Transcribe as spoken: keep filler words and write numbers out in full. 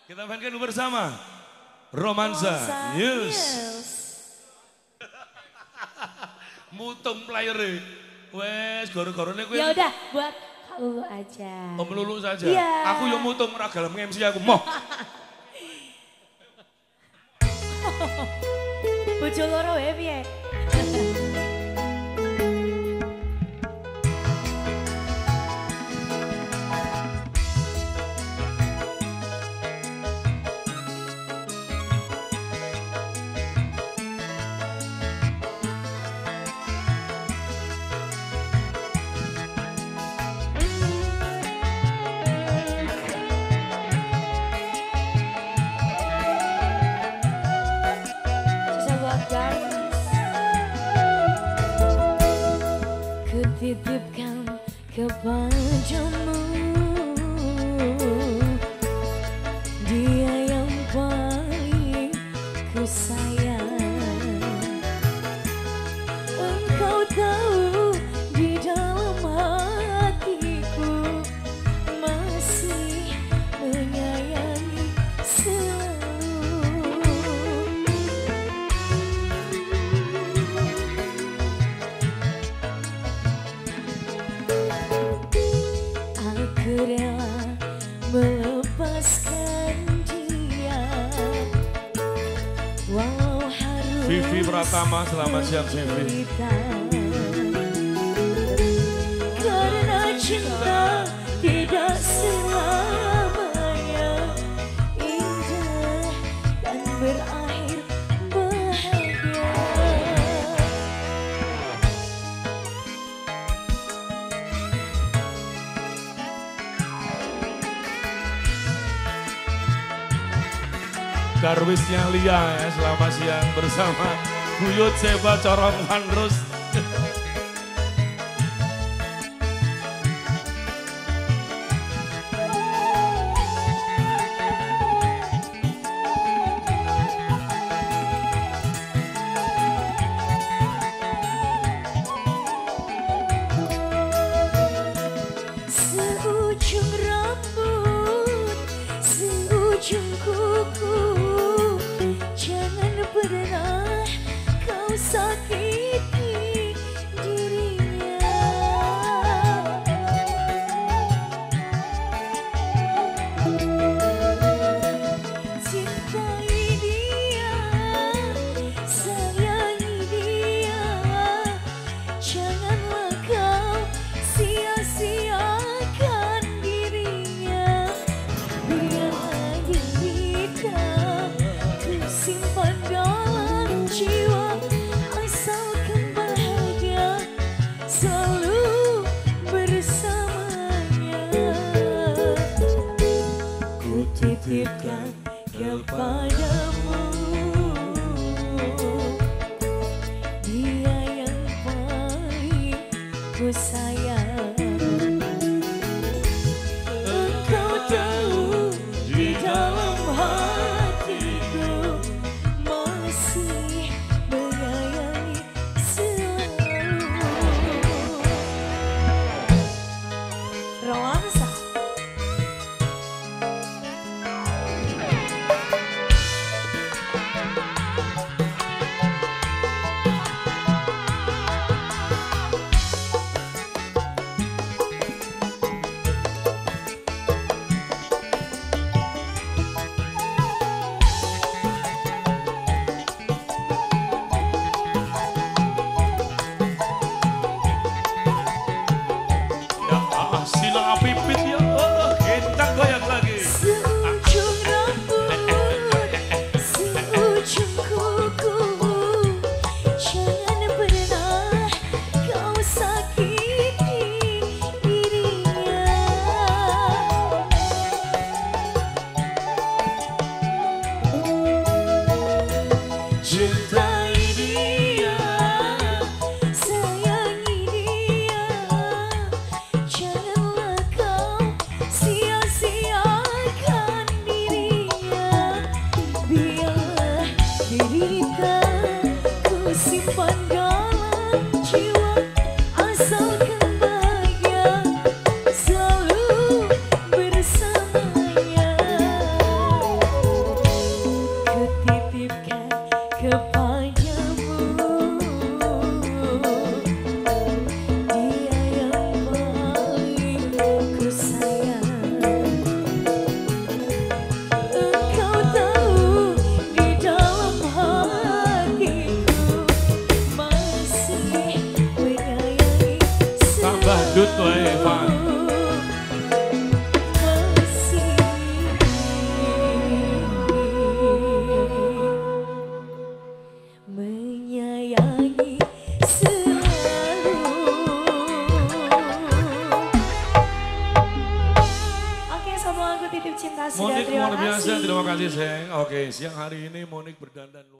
Kita mainkan bersama Romansa News. Mutung player wes goro-gorone kowe. Ya udah buat Lulu aja. Om Lulu saja. Iya. Aku yang mutung ora gelem M C aku moh. Bojo loro wae piye? Kutitipkan kepadamu dia yang paling ku sayang. Engkau tahu di dalam hatiku masih menyayangi selalu. Aku rela melepaskan dia walau harus Vivi Pratama, selamat siang Vivi. Karena cinta tidak selamanya indah dan berakhir bahagia. Garwisnya Lia ya, selamat siang bersama Buyut Seba Corong Vandrus. Seujung rambut, seujung kuku, jangan pernah kau sakiti dirinya. Cintai dia, sayangi dia, janganlah kau sia-siakan dirinya. Biarlah derita ku simpan dalam jiwa, asalkan bahagia selalu bersamanya. Ku titipkan kepadamu dia yang paling ku sayang. Engkau tahu di dalam hatiku masih menyayangi selalu. Romansa. Ya ah, sila pipit ya, oh, kita goyang lagi. Seujung rambut, seujung kuku, jangan pernah kau sakiti dirinya. Cintai dia, sayangi dia, janganlah kau sia-siakan dirinya. Biarlah derita ku simpan dalam jiwa, asalkan bahagia selalu bersamanya. Dut wae Evan. Menyayangi selalu. Oke, satu lagu titip cinta sudah. Monik Terima luar biasa, kasih. terima kasih sayang. Oke, siang hari ini Monik berdandan